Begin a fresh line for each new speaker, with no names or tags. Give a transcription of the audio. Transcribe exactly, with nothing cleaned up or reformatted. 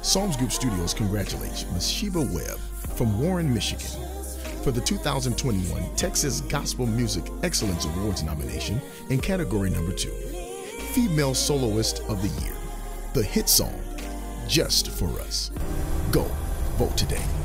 Psalms Group Studios congratulates MaSheba Webb from Warren, Michigan for the two thousand twenty-one Texas Gospel Music Excellence Awards nomination in category number two, Female Soloist of the Year, the hit song, Just For Us. Go, vote today.